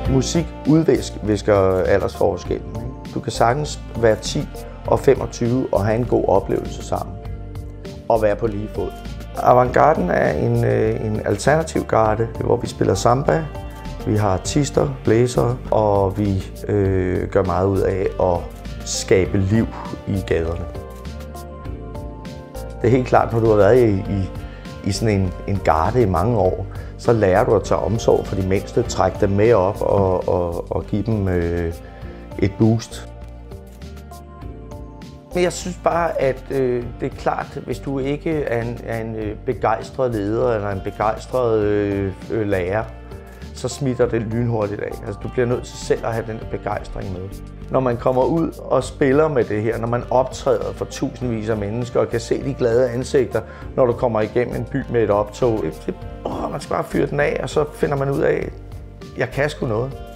Musik udvisker aldersforskellen. Ikke? Du kan sagtens være 10 og 25 og have en god oplevelse sammen. Og være på lige fod. Avantgarden er en alternativ garde, hvor vi spiller samba. Vi har artister, blæsere, og vi gør meget ud af at skabe liv i gaderne. Det er helt klart, når du har været i sådan en garde i mange år, så lærer du at tage omsorg for de mindste, trække dem med op og give dem et boost. Men jeg synes bare, at det er klart, hvis du ikke er en begejstret leder eller en begejstret lærer, så smitter det lynhurtigt af. Altså, du bliver nødt til selv at have den begejstring med. Når man kommer ud og spiller med det her, når man optræder for tusindvis af mennesker og kan se de glade ansigter, når du kommer igennem en by med et optog, man skal bare fyre den af, og så finder man ud af, at jeg kan sgu noget.